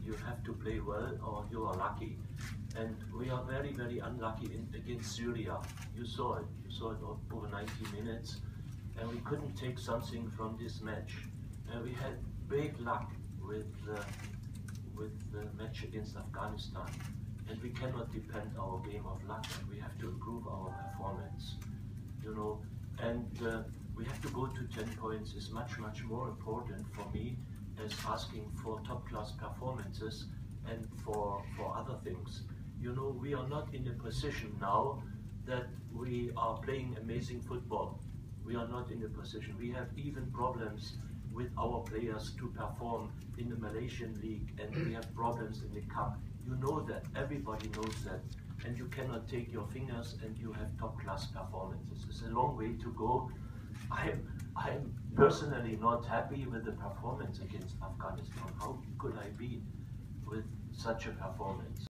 you have to play well or you are lucky. And we are very, very unlucky against Syria. You saw it over 90 minutes, and we couldn't take something from this match. We had big luck with the match against Afghanistan, and we cannot depend our game of luck, and we have to improve our performance, you know. And we have to go to 10 points is much, much more important for me as asking for top-class performances and for other things. You know, we are not in a position now that we are playing amazing football. We are not in a position. We have even problems with our players to perform in the Malaysian league, and we have problems in the cup. You know that, everybody knows that, and you cannot take your fingers and you have top-class performances. It's a long way to go. I'm personally not happy with the performance against Afghanistan. How could I be with such a performance?